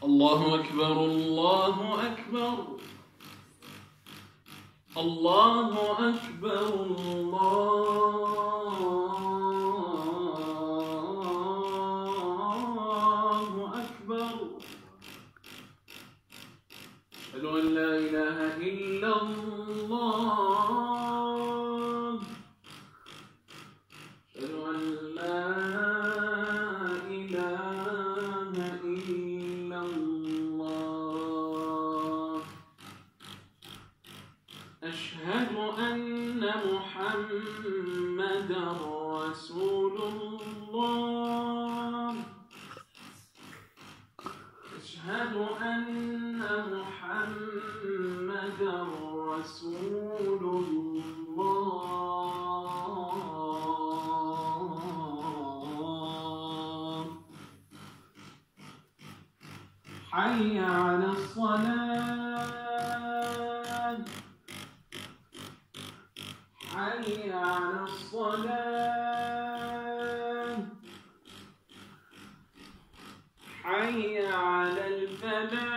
الله أكبر الله أكبر الله أكبر الله أكبر أشهد أن لا إله إلا الله أشهد أن لا إله إلا الله أشهد أن محمدا رسول الله أشهد أن محمدا رسول الله حي على الصلاة حي على الصلاة حي على الفلاح